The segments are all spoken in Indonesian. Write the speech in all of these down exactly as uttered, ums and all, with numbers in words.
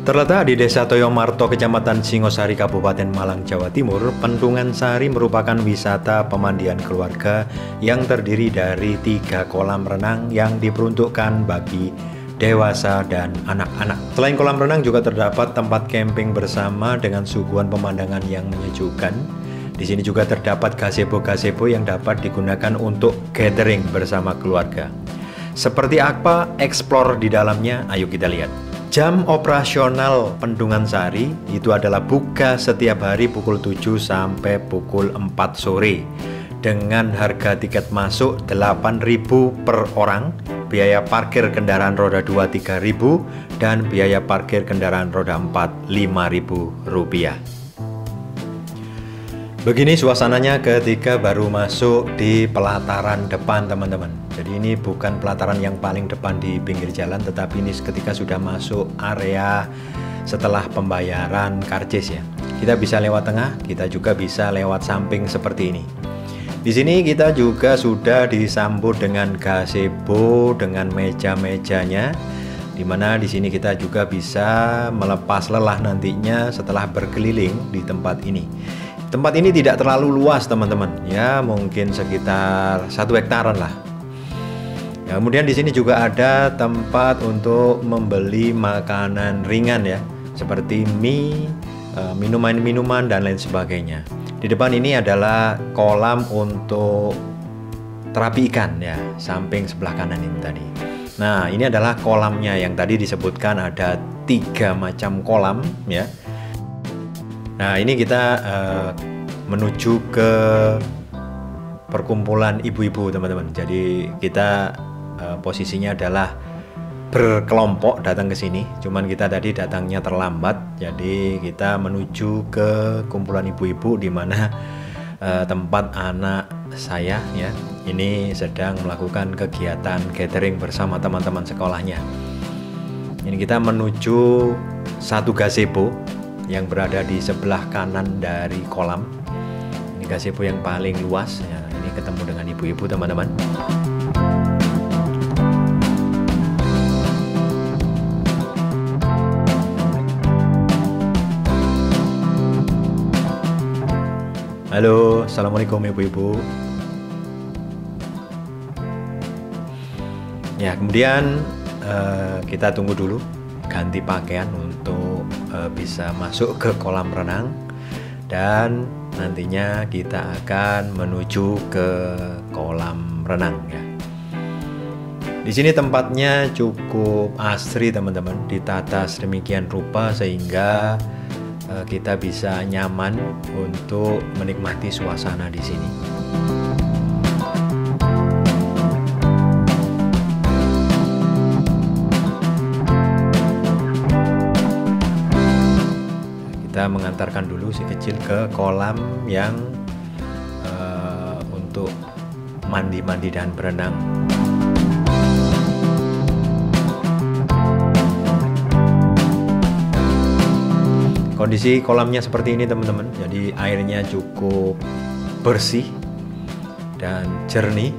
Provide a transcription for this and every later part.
Terletak di Desa Toyomarto, Kecamatan Singosari, Kabupaten Malang, Jawa Timur, Pendungan Sari merupakan wisata pemandian keluarga yang terdiri dari tiga kolam renang yang diperuntukkan bagi dewasa dan anak-anak. Selain kolam renang juga terdapat tempat camping bersama dengan suguhan pemandangan yang menyejukkan. Di sini juga terdapat gazebo-gazebo yang dapat digunakan untuk gathering bersama keluarga. Seperti apa explore di dalamnya? Ayo kita lihat. Jam operasional Pendungan Sari itu adalah buka setiap hari pukul tujuh sampai pukul empat sore dengan harga tiket masuk delapan ribu per orang, biaya parkir kendaraan roda dua tiga ribu, dan biaya parkir kendaraan roda empat lima ribu rupiah. Begini suasananya ketika baru masuk di pelataran depan, teman-teman. Jadi ini bukan pelataran yang paling depan di pinggir jalan, tetapi ini ketika sudah masuk area setelah pembayaran karcis ya. Kita bisa lewat tengah, kita juga bisa lewat samping seperti ini. Di sini kita juga sudah disambut dengan gazebo dengan meja-mejanya, dimana di sini kita juga bisa melepas lelah nantinya setelah berkeliling di tempat ini. Tempat ini tidak terlalu luas, teman-teman, ya mungkin sekitar satu hektaran lah. Ya, kemudian di sini juga ada tempat untuk membeli makanan ringan ya, seperti mie, minuman-minuman dan lain sebagainya. Di depan ini adalah kolam untuk terapi ikan ya, samping sebelah kanan ini tadi. Nah, ini adalah kolamnya yang tadi disebutkan ada tiga macam kolam ya. Nah, ini kita uh, menuju ke perkumpulan ibu-ibu, teman-teman. Jadi kita uh, posisinya adalah berkelompok datang ke sini. Cuman kita tadi datangnya terlambat, jadi kita menuju ke kumpulan ibu-ibu di mana uh, tempat anak saya ya ini sedang melakukan kegiatan gathering bersama teman-teman sekolahnya. Ini kita menuju satu gazebo yang berada di sebelah kanan dari kolam. Ini gazebo yang paling luas ya. Ini ketemu dengan ibu-ibu, teman-teman. Halo, assalamualaikum ibu-ibu. Ya, kemudian uh, kita tunggu dulu ganti pakaian untuk uh, bisa masuk ke kolam renang, dan nantinya kita akan menuju ke kolam renang ya. Di sini tempatnya cukup asri, teman-teman, ditata sedemikian rupa sehingga uh, kita bisa nyaman untuk menikmati suasana di sini. Kita mengantarkan dulu si kecil ke kolam yang uh, untuk mandi-mandi dan berenang. Kondisi kolamnya seperti ini, teman-teman. Jadi airnya cukup bersih dan jernih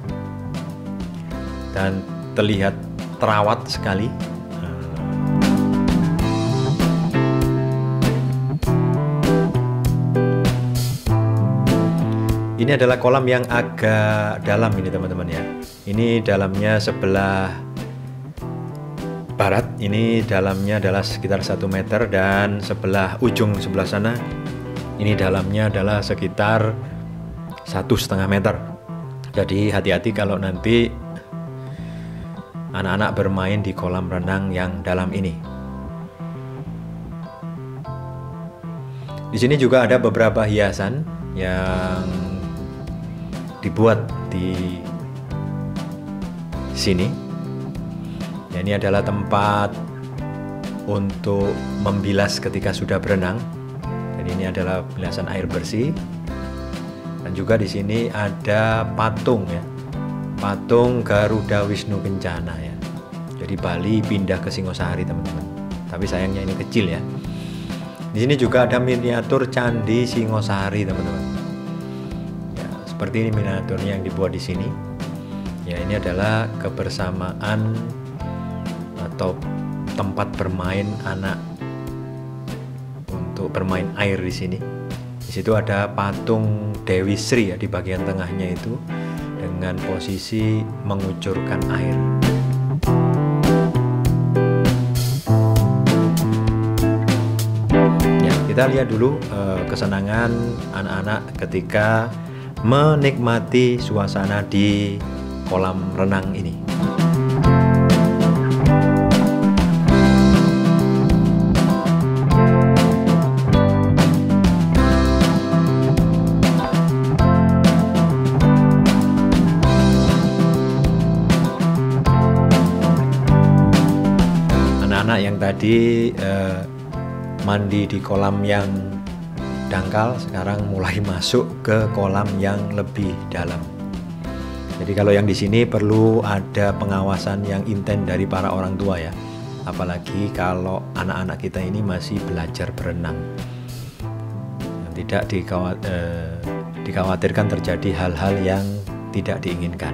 dan terlihat terawat sekali. Ini adalah kolam yang agak dalam ini, teman-teman ya. Ini dalamnya sebelah barat, ini dalamnya adalah sekitar satu meter, dan sebelah ujung sebelah sana ini dalamnya adalah sekitar satu setengah meter. Jadi hati-hati kalau nanti anak-anak bermain di kolam renang yang dalam ini. Di sini juga ada beberapa hiasan yang dibuat di sini. Ya, ini adalah tempat untuk membilas ketika sudah berenang. Jadi ini adalah bilasan air bersih. Dan juga di sini ada patung ya, patung Garuda Wisnu Kencana ya. Jadi Bali pindah ke Singosari, teman-teman. Tapi sayangnya ini kecil ya. Di sini juga ada miniatur Candi Singosari, teman-teman. Seperti ini miniaturnya yang dibuat di sini. Ya, ini adalah kebersamaan atau tempat bermain anak untuk bermain air di sini. Di situ ada patung Dewi Sri ya di bagian tengahnya itu dengan posisi mengucurkan air. Ya, kita lihat dulu eh, kesenangan anak-anak ketika menikmati suasana di kolam renang ini. Anak-anak yang tadi eh, mandi di kolam yang dangkal sekarang mulai masuk ke kolam yang lebih dalam. Jadi kalau yang di sini perlu ada pengawasan yang intens dari para orang tua ya. Apalagi kalau anak-anak kita ini masih belajar berenang. Tidak dikawat, eh, dikhawatirkan terjadi hal-hal yang tidak diinginkan.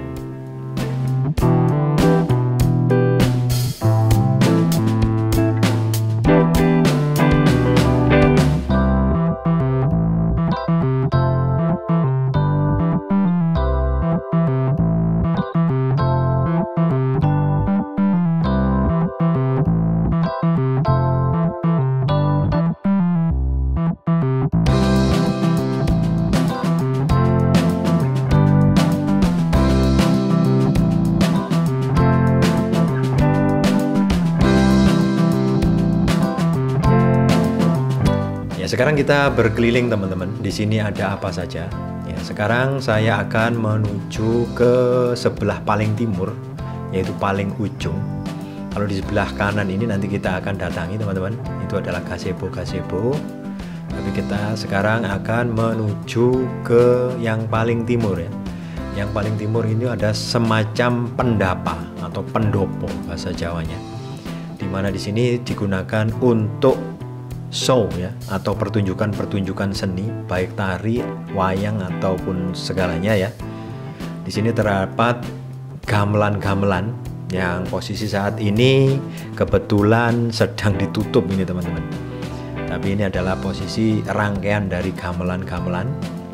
Sekarang kita berkeliling teman-teman. Di sini ada apa saja? Ya, sekarang saya akan menuju ke sebelah paling timur, yaitu paling ujung. Kalau di sebelah kanan ini nanti kita akan datangi teman-teman. Itu adalah gazebo-gazebo. Tapi kita sekarang akan menuju ke yang paling timur ya. Yang paling timur ini ada semacam pendapa atau pendopo bahasa Jawanya. Dimana di sini digunakan untuk show ya atau pertunjukan-pertunjukan seni baik tari, wayang ataupun segalanya ya. Di sini terdapat gamelan-gamelan yang posisi saat ini kebetulan sedang ditutup ini teman-teman. Tapi ini adalah posisi rangkaian dari gamelan-gamelan.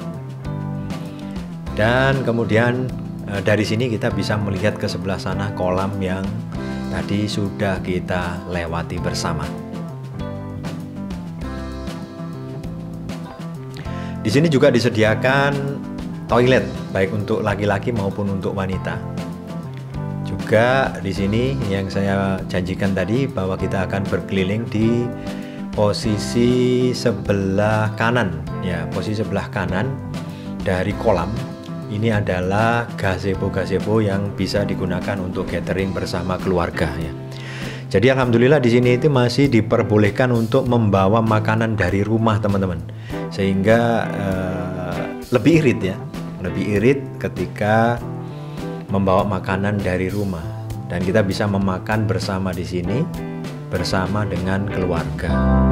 Dan kemudian eh, dari sini kita bisa melihat ke sebelah sana kolam yang tadi sudah kita lewati bersama. Di sini juga disediakan toilet baik untuk laki-laki maupun untuk wanita. Juga di sini yang saya janjikan tadi bahwa kita akan berkeliling di posisi sebelah kanan ya, posisi sebelah kanan dari kolam. Ini adalah gazebo-gazebo yang bisa digunakan untuk gathering bersama keluarga ya. Jadi alhamdulillah di sini itu masih diperbolehkan untuk membawa makanan dari rumah teman-teman. Sehingga uh, lebih irit ya, lebih irit ketika membawa makanan dari rumah dan kita bisa memakan bersama di sini bersama dengan keluarga.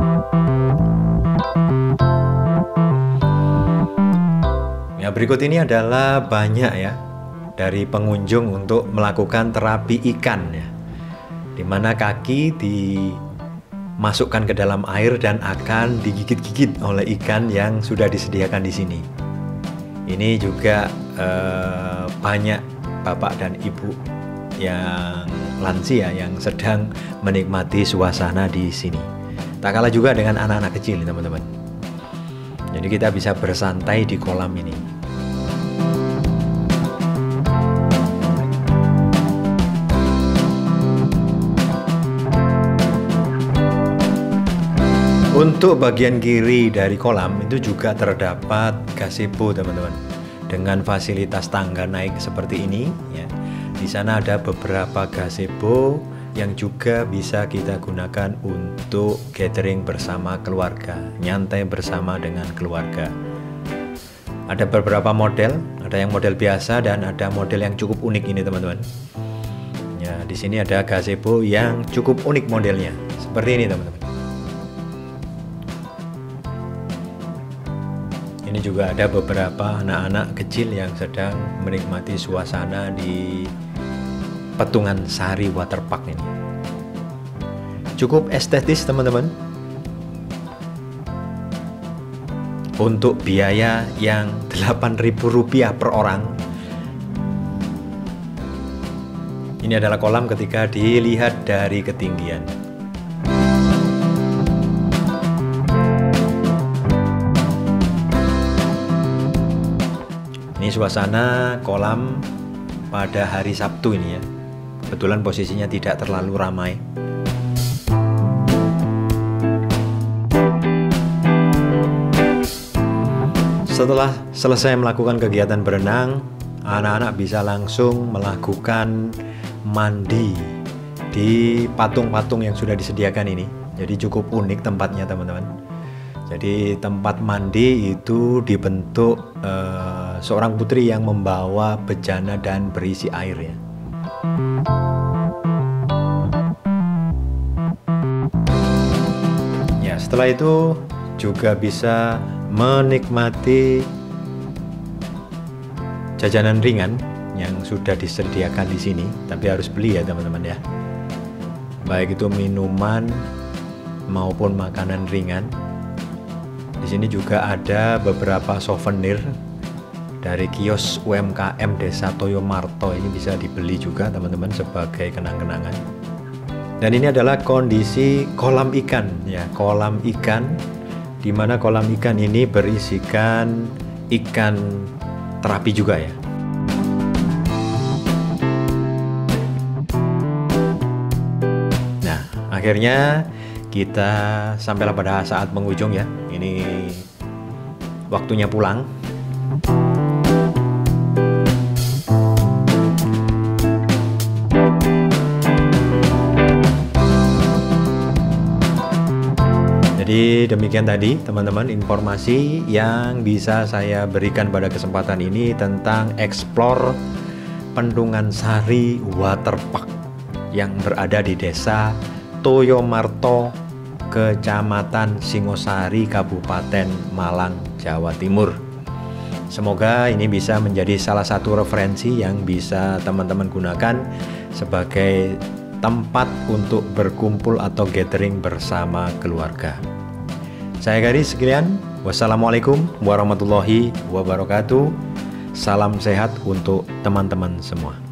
Ya, berikut ini adalah banyak ya dari pengunjung untuk melakukan terapi ikan ya, dimana kaki di masukkan ke dalam air dan akan digigit-gigit oleh ikan yang sudah disediakan di sini. Ini juga eh, banyak bapak dan ibu yang lansia yang sedang menikmati suasana di sini. Tak kalah juga dengan anak-anak kecil, teman-teman. Jadi kita bisa bersantai di kolam ini. Untuk bagian kiri dari kolam itu juga terdapat gazebo teman-teman, dengan fasilitas tangga naik seperti ini ya. Di sana ada beberapa gazebo yang juga bisa kita gunakan untuk gathering bersama keluarga, nyantai bersama dengan keluarga. Ada beberapa model, ada yang model biasa dan ada model yang cukup unik ini teman-teman. Ya, di sini ada gazebo yang cukup unik modelnya, seperti ini teman-teman. Ini juga ada beberapa anak-anak kecil yang sedang menikmati suasana di Petungan Sari Waterpark ini. Cukup estetis teman-teman. untuk biaya yang delapan ribu rupiah per orang. Ini adalah kolam ketika dilihat dari ketinggian. Ini suasana kolam pada hari Sabtu ini ya. Kebetulan posisinya tidak terlalu ramai. Setelah selesai melakukan kegiatan berenang, anak-anak bisa langsung melakukan mandi di patung-patung yang sudah disediakan ini. Jadi cukup unik tempatnya teman-teman. Jadi tempat mandi itu dibentuk uh, seorang putri yang membawa bejana dan berisi air ya. Ya, setelah itu juga bisa menikmati jajanan ringan yang sudah disediakan di sini, tapi harus beli ya teman-teman ya. Baik itu minuman maupun makanan ringan. Di sini juga ada beberapa souvenir dari kios U M K M Desa Toyomarto. Ini bisa dibeli juga teman-teman sebagai kenang-kenangan. Dan ini adalah kondisi kolam ikan ya, kolam ikan di mana kolam ikan ini berisikan ikan terapi juga ya. Nah, akhirnya kita sampailah pada saat penghujung ya. Ini waktunya pulang. Jadi demikian tadi teman-teman informasi yang bisa saya berikan pada kesempatan ini tentang explore Pendungan Sari Waterpark yang berada di Desa Toyomarto, Kecamatan Singosari, Kabupaten Malang, Jawa Timur. Semoga ini bisa menjadi salah satu referensi yang bisa teman-teman gunakan sebagai tempat untuk berkumpul atau gathering bersama keluarga. Saya Garis sekian. Wassalamualaikum warahmatullahi wabarakatuh. Salam sehat untuk teman-teman semua.